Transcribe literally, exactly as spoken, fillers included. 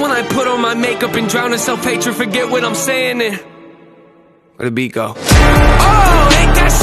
When I put on my makeup and drown in self-hatred, forget what I'm saying and where the beat go? Oh, ain't that